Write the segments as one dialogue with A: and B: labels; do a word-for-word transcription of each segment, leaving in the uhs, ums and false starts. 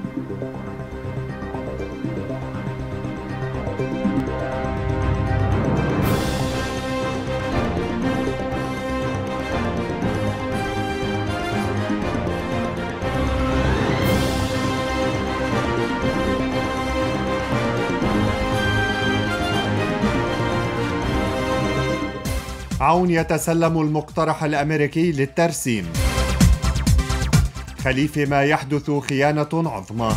A: عون يتسلم المقترح الأمريكي للترسيم. خليفة ما يحدث خيانة عظمى.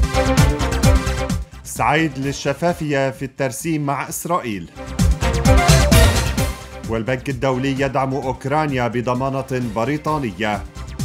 A: سعيد للشفافية في الترسيم مع إسرائيل. والبنك الدولي يدعم أوكرانيا بضمانة بريطانية.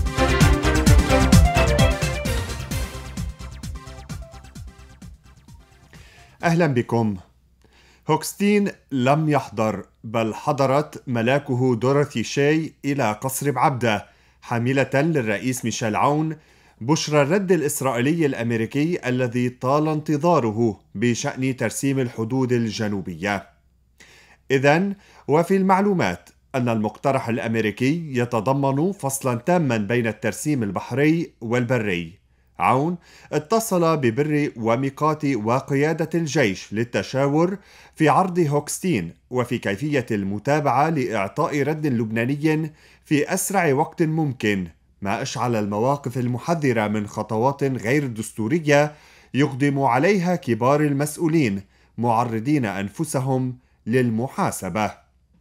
A: أهلا بكم. هوكستين لم يحضر، بل حضرت ملاكه دورثي شاي إلى قصر بعبدة حاملة للرئيس ميشيل عون بشرى الرد الإسرائيلي الأمريكي الذي طال انتظاره بشأن ترسيم الحدود الجنوبية. إذن وفي المعلومات أن المقترح الأمريكي يتضمن فصلا تاما بين الترسيم البحري والبري. عون اتصل ببر وميقات وقيادة الجيش للتشاور في عرض هوكستين وفي كيفية المتابعة لإعطاء رد لبناني في أسرع وقت ممكن، ما أشعل المواقف المحذرة من خطوات غير دستورية يقدم عليها كبار المسؤولين معرضين أنفسهم للمحاسبة.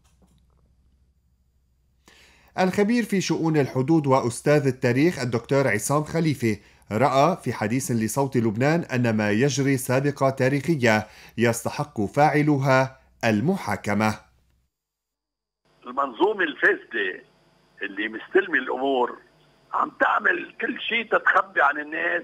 A: الخبير في شؤون الحدود وأستاذ التاريخ الدكتور عصام خليفة رأى في حديث لصوت لبنان أن ما يجري سابقة تاريخية يستحق فاعلها المحاكمة.
B: المنظومة الفاسدة اللي مستلمة الأمور عم تعمل كل شيء تتخبي عن الناس،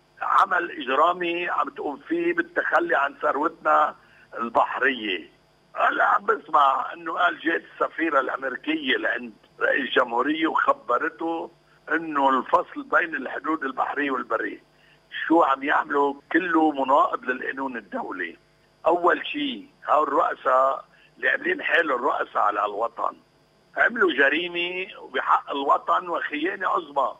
B: عمل إجرامي عم تقوم فيه بالتخلي عن ثروتنا البحرية. هلا عم بسمع انه قال جات السفيرة الأمريكية لعند رئيس الجمهورية وخبرته انه الفصل بين الحدود البحرية والبرية شو عم يعملوا كله مناقض للقانون الدولي. اول شيء هؤلاء الرؤساء اللي عاملين حالهم الرؤساء على الوطن عملوا جريمة بحق الوطن وخيانة عظمى،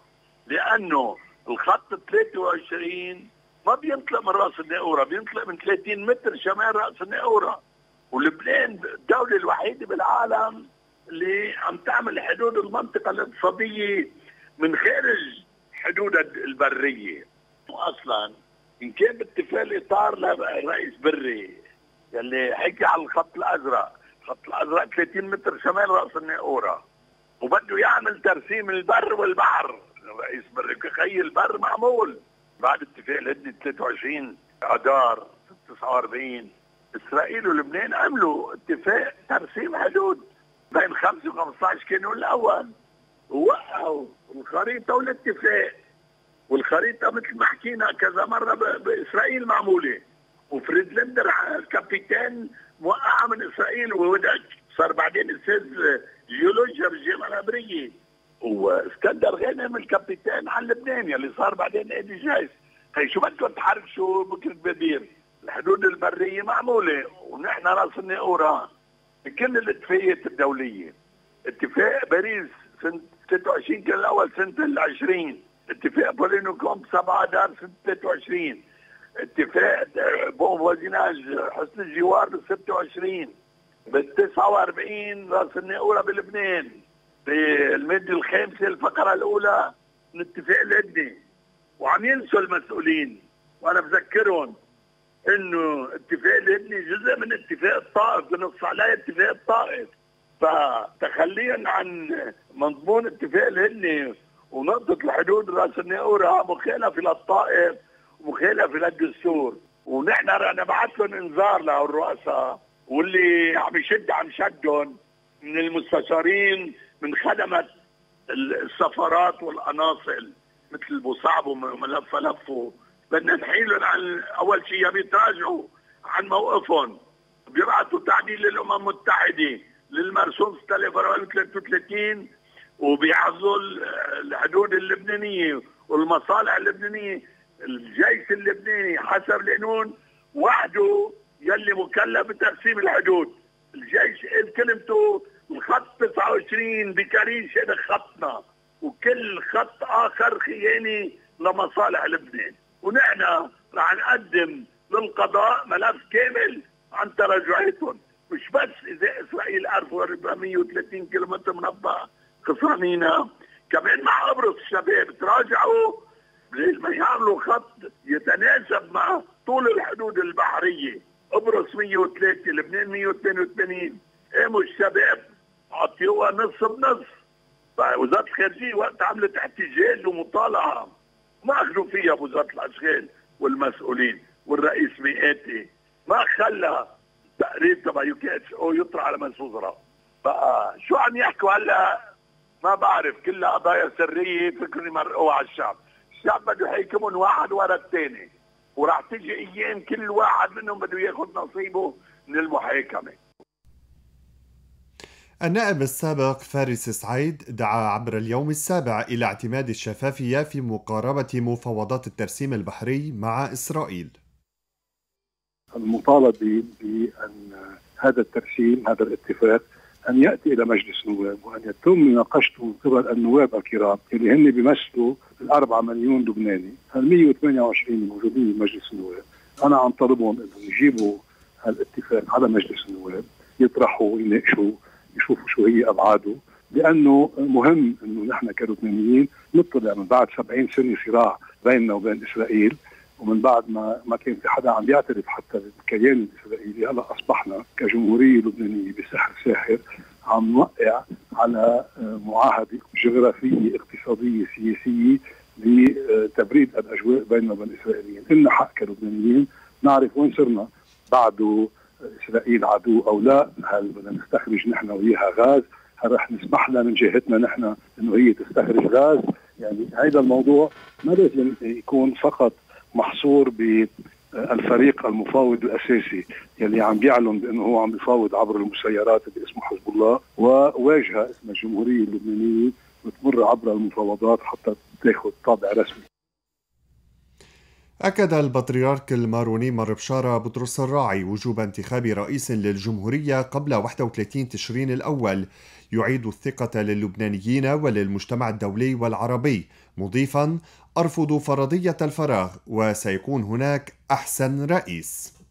B: لانه الخط ثلاثة وعشرين ما بينطلق من راس الناقورة، بينطلق من ثلاثين متر شمال راس الناقورة، ولبنان الدولة الوحيدة بالعالم اللي عم تعمل حدود المنطقة الاقتصادية من خارج حدود البرية. واصلا ان كان باتفاق الاطار لرئيس بري يلي حكي على الخط الازرق، الخط الازرق ثلاثين متر شمال راس الناقورة وبده يعمل ترسيم البر والبحر، رئيس بري بخيل البر معمول بعد اتفاق الهدنة ثلاثة وعشرين اذار تسعة وأربعين. اسرائيل ولبنان عملوا اتفاق ترسيم حدود بين خمسة وخمسة عشر كانوا الاول، ووقعوا الخريطة والاتفاق، والخريطة مثل ما حكينا كذا مرة بإسرائيل معمولة، وفريد لندر الكابيتان موقعها من إسرائيل وودج صار بعدين أستاذ جيولوجيا بالجامعة العبرية، واسكندر غانم الكابيتان على لبنان يلي صار بعدين ايدي جايز. هي شو بدكم تحركشوا بكرة بدير؟ الحدود البرية معمولة ونحن راس الناقورة كل الاتفاقيات الدولية. اتفاق باريس سنة ثلاثة وعشرين كان الأول سنة العشرين، اتفاق بولينو كومب سبعة دار سنة ثلاثة وعشرين، اتفاق بون فوزيناج حسن الجوار بال ستة وعشرين، بال تسعة وأربعين راس الناقورة بلبنان، بالمادة الخامسة الفقرة الأولى من اتفاق الهدنة. وعم ينسوا المسؤولين، وأنا بذكرهم إنه اتفاق الهدنة جزء من اتفاق الطائف، بنص عليه اتفاق الطائف. فتخليا عن مضمون اتفاق الهدنة ونقطة الحدود راس الناقورة مخالفة للطائف ومخالفة للدستور، ونحن رح نبعث لهم انذار للرؤساء واللي عم يشد عم شدهم من المستشارين من خدمة السفارات والقناصل مثل بوصعب وملف لفه. بدنا نحيلهم عن اول شيء يبي يتراجعوا عن موقفهم، بيبعثوا تعديل للامم المتحده للمرسوم ستة آلاف وأربعمئة وثلاثة وثلاثين وبيعزوا الحدود اللبنانيه والمصالح اللبنانيه. الجيش اللبناني حسب القانون وحده يلي مكلف بترسيم الحدود. الجيش قال كلمته، الخط تسعة وعشرين بكريش هذا خطنا، وكل خط اخر خياني لمصالح لبنان. ونحن رح نقدم للقضاء ملف كامل عن تراجعاتهم، مش بس اذا اسرائيل ألف وأربعمية وثلاثين كيلومتر مربع خسرانينا، كمان مع قبرص الشباب تراجعوا ما يعملوا خط يتناسب مع طول الحدود البحريه. قبرص مية وثلاثة، لبنان مية واثنين وثمانين، قاموا الشباب عطيوها نص بنص. وزاره الخارجيه وقت عملت احتجاج ومطالعه ما اخذوا فيها وزاره الاشغال والمسؤولين، والرئيس مئاتي ما خلى تقرير تبع يو كي اتش او يطلع على مجلس وزراء. بقى شو عم يحكوا هلا ما بعرف، كلها قضايا سريه فكرني مرقوها على الشعب. الشعب بده يحاكمهم واحد ورا الثاني، وراح تيجي ايام كل واحد منهم بده ياخذ نصيبه من المحاكمه.
A: النائب السابق فارس سعيد دعا عبر اليوم السابع إلى اعتماد الشفافية في مقاربة مفاوضات الترسيم البحري مع إسرائيل.
C: المطالبة بأن هذا الترسيم، هذا الاتفاق، أن يأتي إلى مجلس النواب وأن يتم مناقشته من قبل النواب الكرام اللي هن بيمثلوا الأربعة مليون لبناني، ال مية وثمانية وعشرين الموجودين بمجلس النواب. أنا عم طالبهم أنهم يجيبوا هالاتفاق على مجلس النواب، يطرحوا، يناقشوا، يشوفوا شو هي أبعاده، لأنه مهم أنه نحن كلبنانيين نطلع من بعد سبعين سنة صراع بيننا وبين إسرائيل، ومن بعد ما ما كان في حدا عم بيعترف حتى بالكيان الإسرائيلي، هلا أصبحنا كجمهورية لبنانية بسحر ساحر عم نوقع على معاهدة جغرافية اقتصادية سياسية لتبريد الأجواء بيننا وبين الإسرائيليين. إلنا حق كلبنانيين نعرف وين صرنا، بعده إسرائيل عدو أو لا، هل بدنا نستخرج نحن وياها غاز، هل رح نسمح لها من جهتنا نحن إنه هي تستخرج غاز؟ يعني هذا الموضوع ما لازم يكون فقط محصور بالفريق المفاوض الأساسي يلي عم بيعلن بأنه هو عم بيفاوض عبر المسيرات اللي اسمه حزب الله، وواجهة اسمها الجمهورية اللبنانية وتمر عبر المفاوضات حتى تاخذ طابع رسمي.
A: أكد البطريرك الماروني مر بشارة بطرس الراعي وجوب انتخاب رئيس للجمهورية قبل واحد وثلاثين تشرين الأول يعيد الثقة للبنانيين وللمجتمع الدولي والعربي، مضيفا: أرفض فرضية الفراغ وسيكون هناك أحسن رئيس.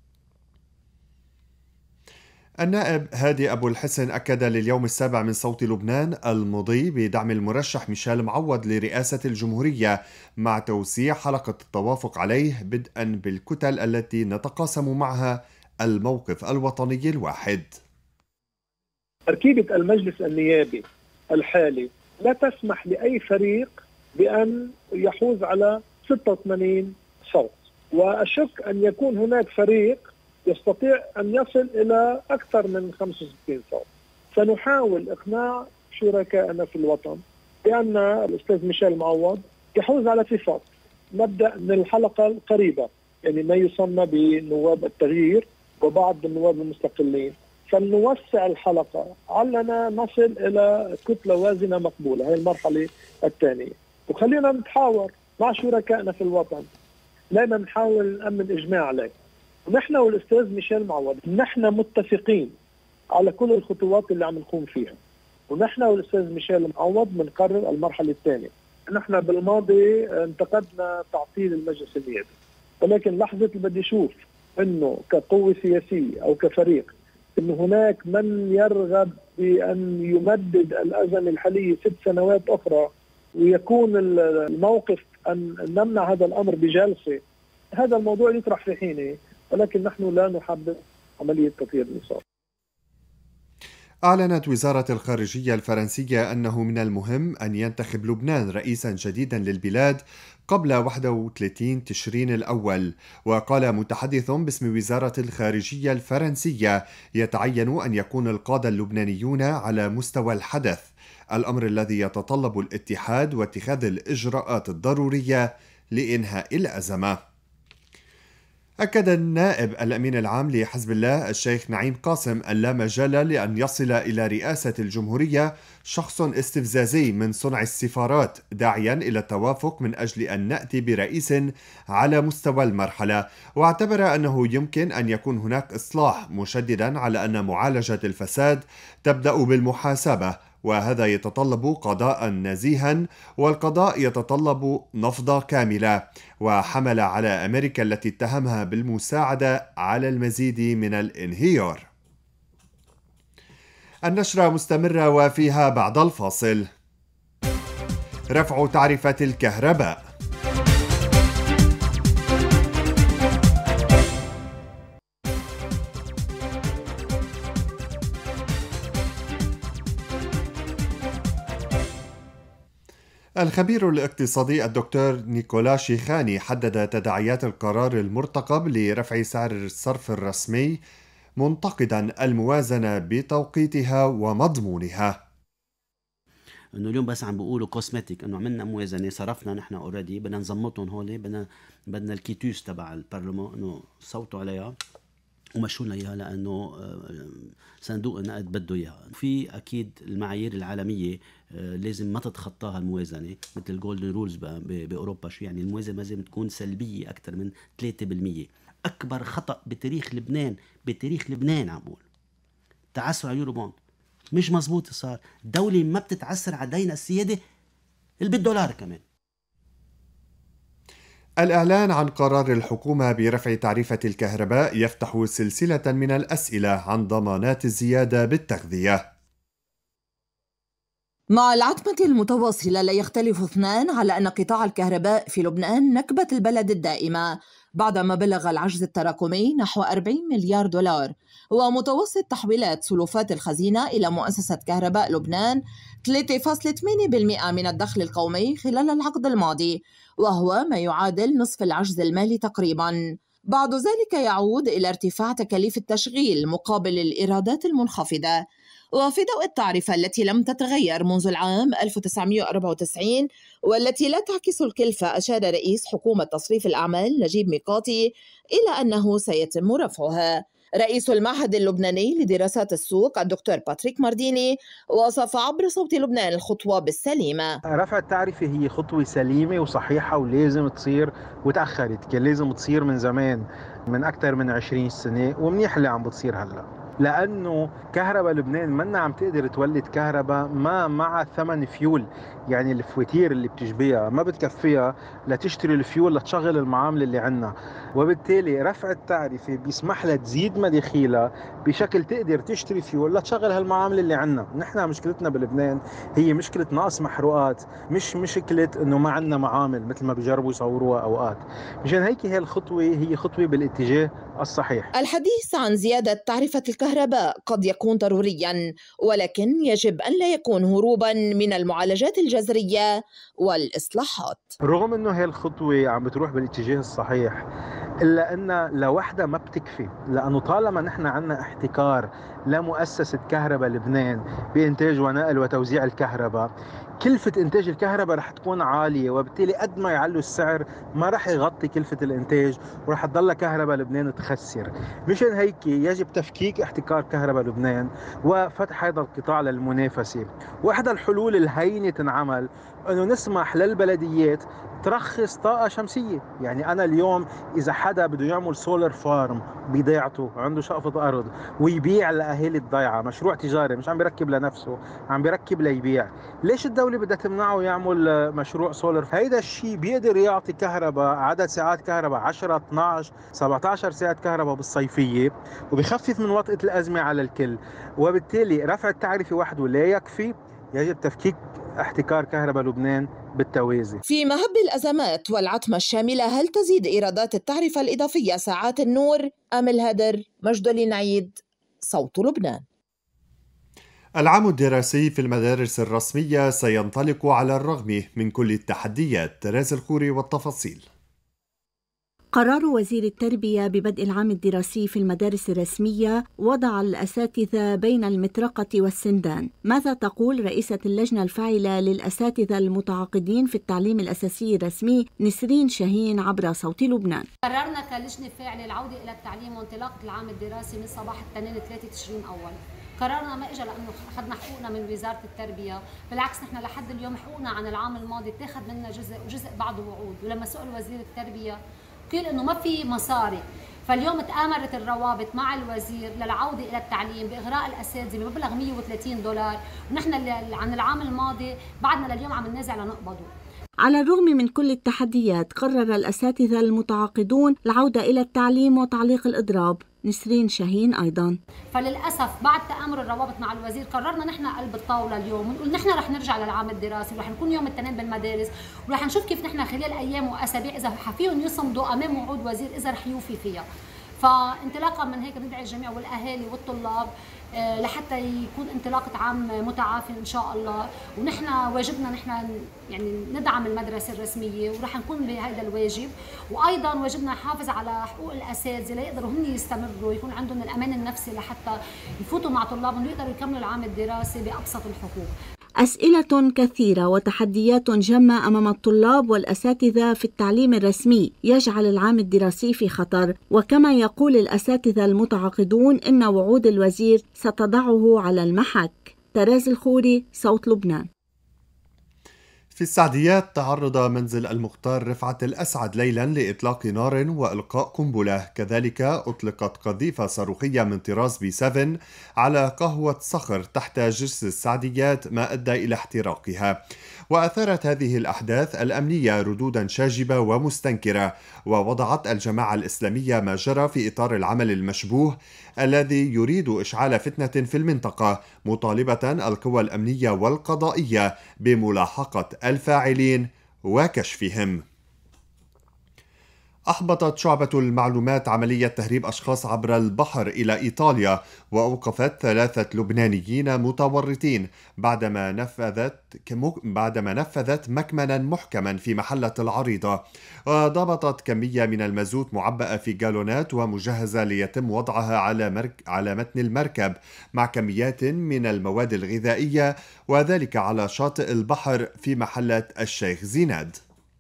A: النائب هادي أبو الحسن أكد لليوم السابع من صوت لبنان المضي بدعم المرشح ميشيل معوض لرئاسة الجمهورية مع توسيع حلقة التوافق عليه بدءا بالكتل التي نتقاسم معها الموقف الوطني الواحد.
D: تركيبة المجلس النيابي الحالي لا تسمح لأي فريق بأن يحوز على ستة وثمانين صوت، وأشك أن يكون هناك فريق يستطيع أن يصل إلى أكثر من خمسة وستين صوت. سنحاول إقناع شركائنا في الوطن بأن الأستاذ ميشيل معوض يحوز على صفات. نبدأ من الحلقة القريبة، يعني ما يسمى بنواب التغيير وبعض النواب المستقلين، فلنوسع الحلقة علنا نصل إلى كتلة وازنة مقبولة. هي المرحلة الثانية، وخلينا نتحاور مع شركائنا في الوطن، لا نحاول نأمن إجماع عليه. نحن والأستاذ ميشيل معوض نحن متفقين على كل الخطوات اللي عم نقوم فيها، ونحن والأستاذ ميشيل معوض بنقرر المرحلة الثانية. نحن بالماضي انتقدنا تعطيل المجلس النيابي، ولكن لحظة اللي بدي أشوف إنه كقوة سياسية أو كفريق إنه هناك من يرغب بأن يمدد الأزمة الحالية ست سنوات أخرى ويكون الموقف أن نمنع هذا الأمر بجلسة، هذا الموضوع يطرح في حينه، ولكن نحن لا نحبذ عملية تطهير النصاب.
A: أعلنت وزارة الخارجية الفرنسية أنه من المهم أن ينتخب لبنان رئيسا جديدا للبلاد قبل واحد وثلاثين تشرين الأول. وقال متحدث باسم وزارة الخارجية الفرنسية: يتعين أن يكون القادة اللبنانيون على مستوى الحدث، الأمر الذي يتطلب الاتحاد واتخاذ الإجراءات الضرورية لإنهاء الأزمة. أكد النائب الأمين العام لحزب الله الشيخ نعيم قاسم أن لا مجال لأن يصل إلى رئاسة الجمهورية شخص استفزازي من صنع السفارات، داعيا إلى التوافق من أجل أن نأتي برئيس على مستوى المرحلة. واعتبر أنه يمكن أن يكون هناك إصلاح، مشددا على أن معالجة الفساد تبدأ بالمحاسبة، وهذا يتطلب قضاء نزيها، والقضاء يتطلب نفضة كاملة. وحمل على أمريكا التي اتهمها بالمساعدة على المزيد من الانهيار. النشرة مستمرة وفيها بعد الفاصل رفع تعرفة الكهرباء. الخبير الاقتصادي الدكتور نيكولا شيخاني حدد تداعيات القرار المرتقب لرفع سعر الصرف الرسمي، منتقدا الموازنة بتوقيتها ومضمونها.
E: انه اليوم بس عم بيقولوا كوسمتيك، انه عملنا موازنه، صرفنا نحن اوريدي، بدنا نظبطهم هول، بدنا بدنا الكيتوس تبع البرلمان انه صوتوا عليها ومشوا لنا اياها، لانه صندوق النقد بده اياها. في اكيد المعايير العالميه لازم ما تتخطاها الموازنه، مثل الجولدن رولز باوروبا. شو يعني الموازنه لازم تكون سلبيه اكثر من ثلاثة بالمية. اكبر خطا بتاريخ لبنان، بتاريخ لبنان عم بقول، تعثر على اليورو بوند. مش مزبوط صار. الدوله ما بتتعثر على دين السياده اللي بالدولار كمان.
A: الإعلان عن قرار الحكومة برفع تعرفة الكهرباء يفتح سلسلة من الأسئلة عن ضمانات الزيادة بالتغذية.
F: مع العتمة المتواصلة لا يختلف اثنان على أن قطاع الكهرباء في لبنان نكبة البلد الدائمة، بعدما بلغ العجز التراكمي نحو أربعين مليار دولار، ومتوسط تحويلات سلوفات الخزينة إلى مؤسسة كهرباء لبنان ثلاثة فاصلة ثمانية بالمئة من الدخل القومي خلال العقد الماضي، وهو ما يعادل نصف العجز المالي تقريباً. بعض ذلك يعود إلى ارتفاع تكاليف التشغيل مقابل الإيرادات المنخفضة. وفي ضوء التعرفة التي لم تتغير منذ العام ألف وتسعمئة وأربعة وتسعين والتي لا تعكس الكلفة، أشار رئيس حكومة تصريف الأعمال نجيب ميقاتي إلى أنه سيتم رفعها. رئيس المعهد اللبناني لدراسات السوق الدكتور باتريك مارديني وصف عبر صوت لبنان الخطوة بالسليمة.
G: رفع التعرفة هي خطوة سليمة وصحيحة ولازم تصير، وتأخرت، كان لازم تصير من زمان، من أكثر من عشرين سنة، ومنيح اللي عم بتصير هلأ، لأنه كهرباء لبنان منا عم تقدر تولد كهرباء ما مع ثمن فيول. يعني الفواتير اللي بتجبيها ما بتكفيها لتشتري الفيول لتشغل المعامل اللي عنا، وبالتالي رفع التعرفة بيسمح لها تزيد مداخيلها بشكل تقدر تشتري فيول لتشغل هالمعامل اللي عنا. نحن مشكلتنا بلبنان هي مشكلة نقص محروقات، مش مشكلة انه ما عنا معامل مثل ما بيجربوا يصوروها اوقات. مشان هيك هي الخطوة هي خطوة بالاتجاه الصحيح.
F: الحديث عن زيادة تعرفة الكهرباء قد يكون ضروريا، ولكن يجب أن لا يكون هروبا من المعالجات الجذرية والإصلاحات.
G: رغم انه هي الخطوة عم بتروح بالاتجاه الصحيح، إلا أن لوحدها ما بتكفي، لأنه طالما نحن عنا احتكار لمؤسسة كهرباء لبنان بإنتاج ونقل وتوزيع الكهرباء، كلفة إنتاج الكهرباء رح تكون عالية، وبالتالي قد ما يعلوا السعر ما رح يغطي كلفة الإنتاج، ورح تضل كهرباء لبنان تخسر. مشان هيك يجب تفكيك احتكار كهرباء لبنان وفتح هذا القطاع للمنافسة. واحدى الحلول الهينة تنعمل أنه نسمح للبلديات ترخص طاقة شمسية. يعني أنا اليوم إذا حدا بده يعمل سولار فارم بضيعته، عنده شقفة أرض ويبيع لأهالي الضيعة، مشروع تجاري مش عم بيركب لنفسه، عم بيركب ليبيع، ليش الدولة بدها تمنعه يعمل مشروع سولار؟ هيدا الشيء بيقدر يعطي كهرباء، عدد ساعات كهرباء عشرة اثنعش سبعة عشر ساعة كهرباء بالصيفية، وبيخفف من وطأة الأزمة على الكل. وبالتالي رفع التعرفة وحده لا يكفي، يجب تفكيك احتكار كهرباء لبنان بالتوازي.
F: في مهب الأزمات والعتمة الشاملة، هل تزيد إيرادات التعرفة الإضافية ساعات النور أم الهدر؟ مجدولين عيد، صوت لبنان.
A: العام الدراسي في المدارس الرسمية سينطلق على الرغم من كل التحديات. راز الخوري والتفاصيل.
H: قرار وزير التربية ببدء العام الدراسي في المدارس الرسمية وضع الأساتذة بين المطرقة والسندان. ماذا تقول رئيسة اللجنة الفاعلة للأساتذة المتعاقدين في التعليم الأساسي الرسمي نسرين شاهين عبر صوت لبنان؟
I: قررنا كلجنة فاعلة العودة إلى التعليم وانطلاقة العام الدراسي من صباح الاثنين ثلاثة تشرين أول. قرارنا ما اجى لانه اخذنا حقوقنا من وزاره التربيه، بالعكس نحن لحد اليوم حقوقنا عن العام الماضي اتاخذ منا جزء وجزء بعده وعود. ولما سئل وزير التربيه قال انه ما في مصاري فاليوم تآمرت الروابط مع الوزير للعودة إلى التعليم بإغراء الأساتذة بمبلغ مئة وثلاثين دولار، ونحن عن العام الماضي بعدنا لليوم عم ننازع لنقبضه.
H: على الرغم من كل التحديات قرر الأساتذة المتعاقدون العودة إلى التعليم وتعليق الإضراب. نسرين شاهين أيضا.
I: فللأسف بعد تآمر الروابط مع الوزير قررنا نحن قلب الطاولة اليوم ونقول نحن رح نرجع للعام الدراسي ورح نكون يوم الاثنين بالمدارس، ورح نشوف كيف نحن خلال أيام وأسابيع إذا حفيهم يصمدوا أمام وعود وزير إذا رح يوفي فيها. فانطلاقا من هيك بندعي الجميع والأهالي والطلاب لحتى يكون انطلاقة عام متعافي إن شاء الله، ونحن واجبنا نحن يعني ندعم المدرسة الرسمية ورح نكون بهذا الواجب، وأيضا واجبنا نحافظ على حقوق الأساتذة ليقدروا هم يستمروا يكون عندهم الأمان النفسي لحتى يفوتوا مع طلابهم ويقدروا يكملوا العام الدراسي بأبسط الحقوق.
H: أسئلة كثيرة وتحديات جمة أمام الطلاب والأساتذة في التعليم الرسمي يجعل العام الدراسي في خطر، وكما يقول الأساتذة المتعاقدون إن وعود الوزير ستضعه على المحك. تراز الخوري، صوت لبنان.
A: في السعديات تعرض منزل المختار رفعت الأسعد ليلا لإطلاق نار وإلقاء قنبلة، كذلك أطلقت قذيفة صاروخية من طراز بي سبعة على قهوة صخر تحت جسر السعديات ما أدى إلى احتراقها. وأثارت هذه الأحداث الأمنية ردودا شاجبة ومستنكرة، ووضعت الجماعة الإسلامية ما جرى في إطار العمل المشبوه الذي يريد إشعال فتنة في المنطقة، مطالبة القوى الأمنية والقضائية بملاحقة الفاعلين وكشفهم. أحبطت شعبة المعلومات عملية تهريب أشخاص عبر البحر إلى إيطاليا، وأوقفت ثلاثة لبنانيين متورطين بعدما نفذت بعدما نفذت مكمنا محكما في محلة العريضة، وضبطت كمية من المازوت معبأة في جالونات ومجهزة ليتم وضعها على مرك... على متن المركب مع كميات من المواد الغذائية، وذلك على شاطئ البحر في محلة الشيخ زيناد.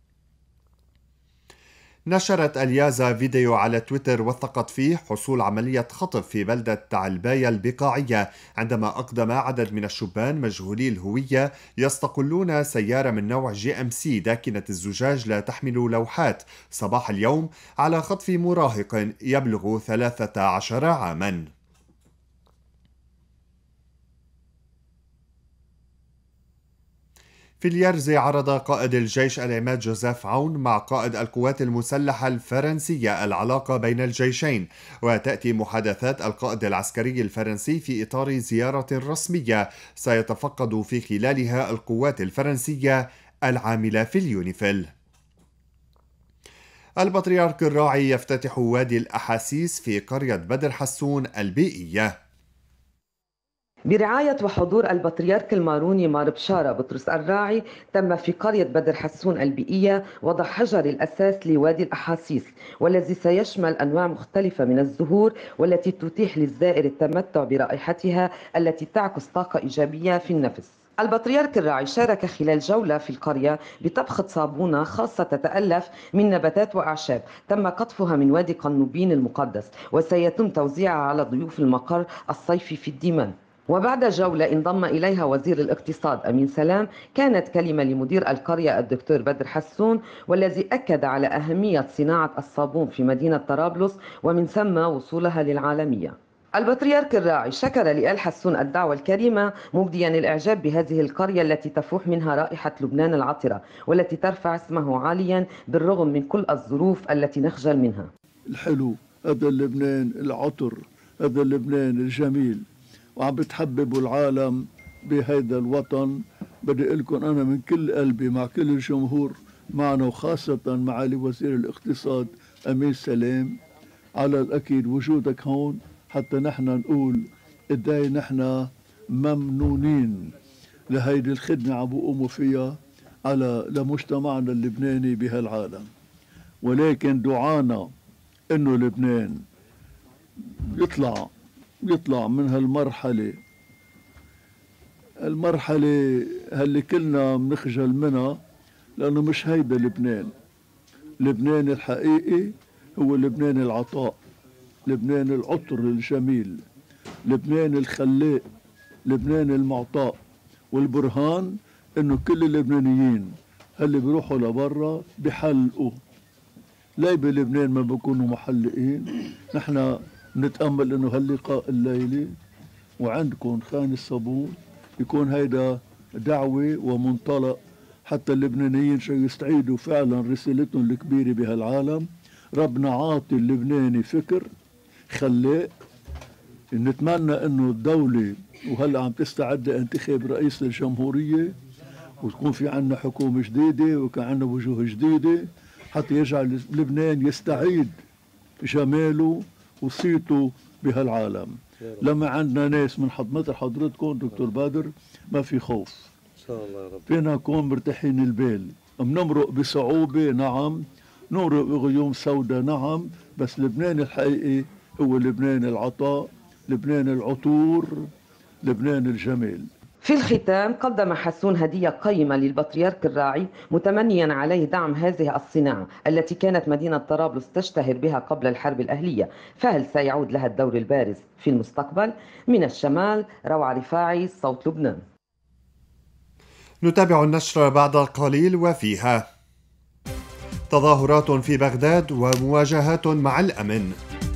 A: نشرت اليازا فيديو على تويتر وثقت فيه حصول عملية خطف في بلدة تعلبايا البقاعية، عندما أقدم عدد من الشبان مجهولي الهوية يستقلون سيارة من نوع جي ام سي داكنة الزجاج لا تحمل لوحات صباح اليوم على خطف مراهق يبلغ ثلاثة عشر عاما. في اليرزي عرض قائد الجيش العماد جوزيف عون مع قائد القوات المسلحة الفرنسية العلاقة بين الجيشين، وتأتي محادثات القائد العسكري الفرنسي في إطار زيارة رسمية سيتفقد في خلالها القوات الفرنسية العاملة في اليونيفيل. البطريرك الراعي يفتتح وادي الأحاسيس في قرية بدر حسون البيئية.
J: برعاية وحضور البطريرك الماروني مار بشارة بطرس الراعي، تم في قرية بدر حسون البيئية وضع حجر الأساس لوادي الأحاسيس، والذي سيشمل أنواع مختلفة من الزهور والتي تتيح للزائر التمتع برائحتها التي تعكس طاقة إيجابية في النفس. البطريرك الراعي شارك خلال جولة في القرية بطبخة صابونة خاصة تتألف من نباتات وأعشاب تم قطفها من وادي قنوبين المقدس، وسيتم توزيعها على ضيوف المقر الصيفي في الديمان. وبعد جولة انضم إليها وزير الاقتصاد أمين سلام، كانت كلمة لمدير القرية الدكتور بدر حسون، والذي أكد على أهمية صناعة الصابون في مدينة طرابلس ومن ثم وصولها للعالمية. البطريرك الراعي شكر لآل حسون الدعوة الكريمة، مبديا الإعجاب بهذه القرية التي تفوح منها رائحة لبنان العطرة والتي ترفع اسمه عاليا بالرغم من كل الظروف التي نخجل منها.
K: الحلو هذا لبنان العطر، هذا لبنان الجميل، وعم بتحببوا العالم بهذا الوطن. بدي أقول لكم أنا من كل قلبي مع كل الجمهور معنا، وخاصة معالي وزير الاقتصاد أمين سلام، على الأكيد وجودك هون حتى نحن نقول قداي نحن ممنونين لهيدي الخدمة عم بقوموا فيها على لمجتمعنا اللبناني بهالعالم. ولكن دعانا إنه لبنان يطلع يطلع من هالمرحلة المرحلة اللي كلنا بنخجل منها، لأنه مش هيدا لبنان. لبنان الحقيقي هو لبنان العطاء، لبنان العطر الجميل، لبنان الخلاق، لبنان المعطاء. والبرهان إنه كل اللبنانيين اللي بيروحوا لبرا بحلقوا لا بلبنان ما بيكونوا محلقين. نحن نتأمل انه هاللقاء الليلي وعندكم خان الصابون يكون هيدا دعوة ومنطلق حتى اللبنانيين شو يستعيدوا فعلا رسالتهم الكبيرة بهالعالم. ربنا عاطي اللبناني فكر خلاق. نتمنى انه الدولة وهلا عم تستعد لانتخاب رئيس للجمهورية وتكون في عنا حكومة جديدة وكان عنا وجوه جديدة حتى يجعل لبنان يستعيد جماله وصيته بهالعالم. لما عندنا ناس من حد مثل حضرتكم دكتور بادر ما في خوف ان شاء الله يا رب. فينا نكون مرتاحين البال. بنمرق بصعوبة نعم، نمرق بغيوم سوداء نعم، بس لبنان الحقيقي هو لبنان العطاء، لبنان العطور، لبنان الجمال.
J: في الختام قدم حسون هدية قيمة للبطريرك الراعي متمنيا عليه دعم هذه الصناعة التي كانت مدينة طرابلس تشتهر بها قبل الحرب الأهلية، فهل سيعود لها الدور البارز في المستقبل؟ من الشمال روعة رفاعي، صوت لبنان.
A: نتابع النشرة بعد قليل وفيها تظاهرات في بغداد ومواجهات مع الأمن.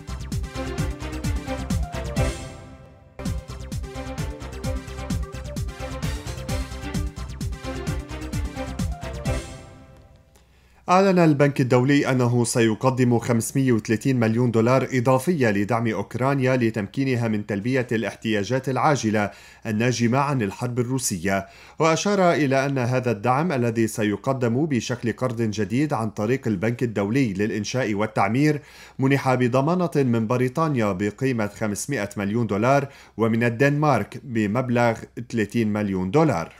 A: أعلن البنك الدولي أنه سيقدم خمسمئة وثلاثين مليون دولار إضافية لدعم أوكرانيا لتمكينها من تلبية الاحتياجات العاجلة الناجمة عن الحرب الروسية، وأشار إلى أن هذا الدعم الذي سيقدم بشكل قرض جديد عن طريق البنك الدولي للإنشاء والتعمير منح بضمانة من بريطانيا بقيمة خمسمئة مليون دولار ومن الدنمارك بمبلغ ثلاثين مليون دولار.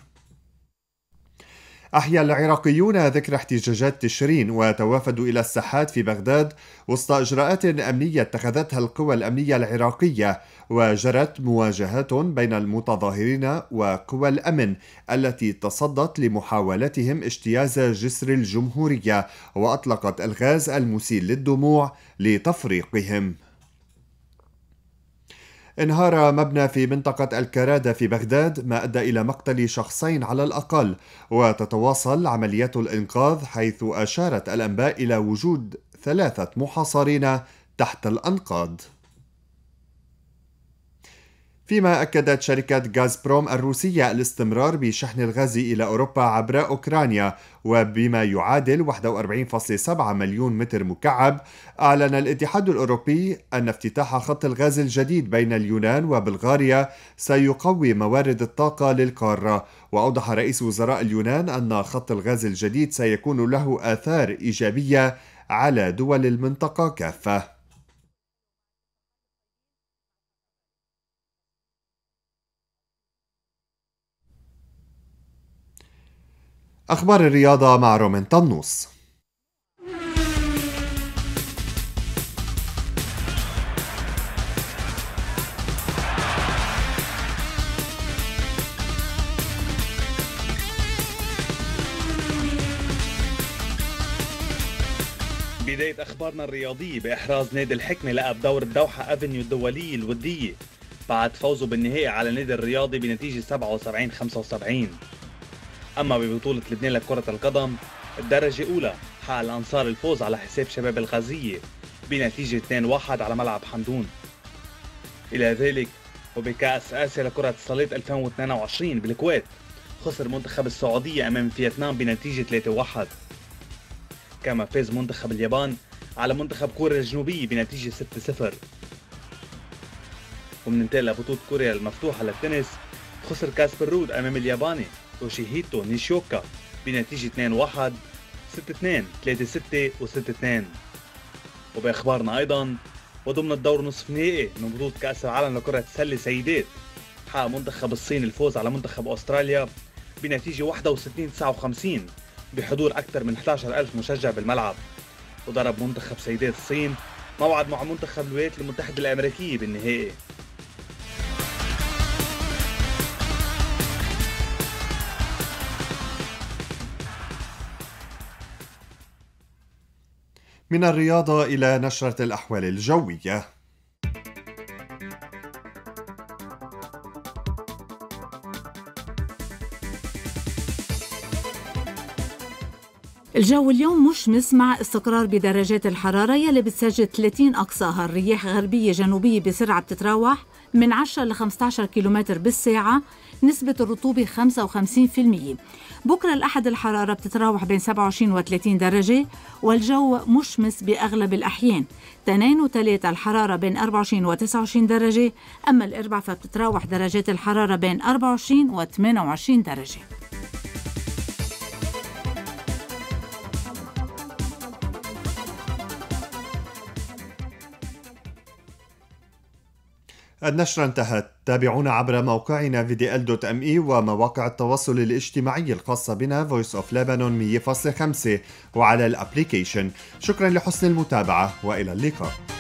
A: أحيا العراقيون ذكرى احتجاجات تشرين وتوافدوا إلى الساحات في بغداد وسط إجراءات أمنية اتخذتها القوى الأمنية العراقية، وجرت مواجهات بين المتظاهرين وقوى الأمن التي تصدت لمحاولتهم اجتياز جسر الجمهورية وأطلقت الغاز المسيل للدموع لتفريقهم. انهار مبنى في منطقة الكرادة في بغداد ما أدى إلى مقتل شخصين على الأقل، وتتواصل عمليات الإنقاذ حيث أشارت الأنباء إلى وجود ثلاثة محاصرين تحت الأنقاض. فيما أكدت شركة غازبروم الروسية الاستمرار بشحن الغاز إلى أوروبا عبر أوكرانيا وبما يعادل واحد وأربعين فاصلة سبعة مليون متر مكعب، أعلن الاتحاد الأوروبي أن افتتاح خط الغاز الجديد بين اليونان وبلغاريا سيقوي موارد الطاقة للقارة. وأوضح رئيس وزراء اليونان أن خط الغاز الجديد سيكون له آثار إيجابية على دول المنطقة كافة. أخبار الرياضة مع رومن طنوس.
L: بداية أخبارنا الرياضية بإحراز نادي الحكمة لقب دور الدوحة أفنيو الدولية الودية بعد فوزه بالنهائي على النادي الرياضي بنتيجة سبعة وسبعين خمسة وسبعين. أما ببطولة لبنان لكرة القدم الدرجة الأولى حقق الأنصار الفوز على حساب شباب الغازية بنتيجة اثنين واحد على ملعب حمدون. إلى ذلك وبكأس آسيا لكرة الصالات ألفين واثنين وعشرين بالكويت خسر منتخب السعودية أمام فيتنام بنتيجة ثلاثة واحد. كما فاز منتخب اليابان على منتخب كوريا الجنوبية بنتيجة ستة صفر. ومننتقل لبطولة كوريا المفتوحة للتنس خسر كاسبر رود أمام الياباني توشيهيتو نيشيوكا بنتيجة اثنين واحد ستة اثنين ثلاثة ستة و ستة اثنين. وبأخبارنا أيضا وضمن الدور نصف نهائي من بطولة كأس العالم لكرة السلة سيدات حقق منتخب الصين الفوز على منتخب أستراليا بنتيجة واحد وستين تسعة وخمسين بحضور أكثر من أحد عشر ألف مشجع بالملعب. وضرب منتخب سيدات الصين موعد مع منتخب الولايات المتحدة الأمريكية بالنهائي.
A: من الرياضة إلى نشرة الأحوال الجوية.
M: الجو اليوم مشمس مع استقرار بدرجات الحرارة يلي بتسجل ثلاثين أقصاها. الرياح غربية جنوبية بسرعة بتتراوح من عشرة ل خمسة عشر كيلومتر بالساعة. نسبة الرطوبة خمسة وخمسين بالمئة. بكرة الأحد الحرارة بتتراوح بين سبعة وعشرين و ثلاثين درجة والجو مشمس بأغلب الأحيان. تنين وثلاثة الحرارة بين أربعة وعشرين و تسعة وعشرين درجة. أما الأربع فبتتراوح درجات الحرارة بين أربعة وعشرين و ثمانية وعشرين درجة.
A: النشرة انتهت. تابعونا عبر موقعنا في دي إل دوت إم إي ومواقع التواصل الاجتماعي الخاصة بنا Voice of Lebanon مية فاصلة خمسة وعلى الابليكيشن. شكرا لحسن المتابعة وإلى اللقاء.